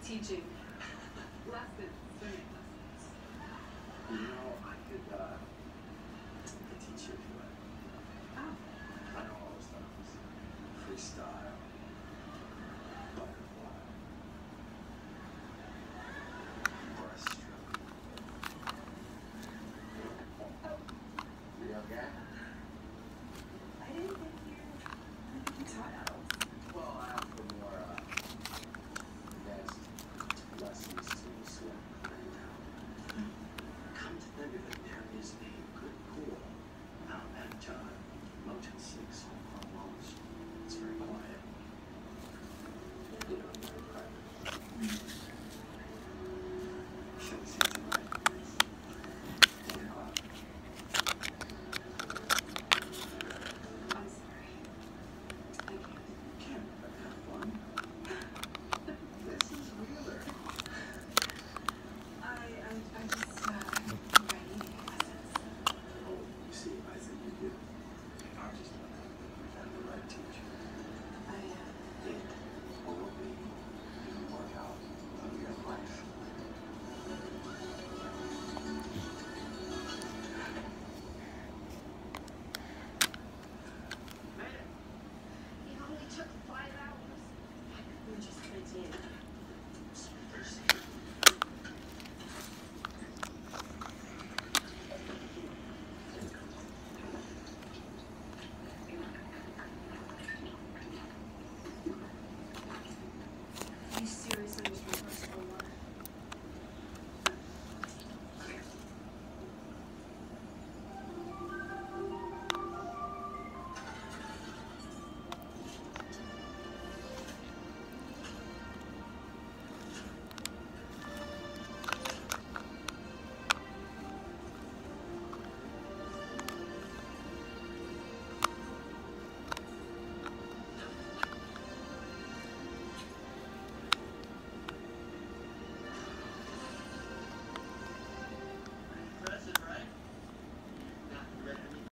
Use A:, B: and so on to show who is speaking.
A: teaching lessons, swimming lessons.
B: I could teach you if you like.
A: Oh.
B: I know all the stuff. Freestyle. Butterfly. Breaststroke. You okay?
A: I didn't think you taught adults.
B: Well, I offer more advanced lessons to swim. Come to think of it, there is a good pool out at Mountain 6.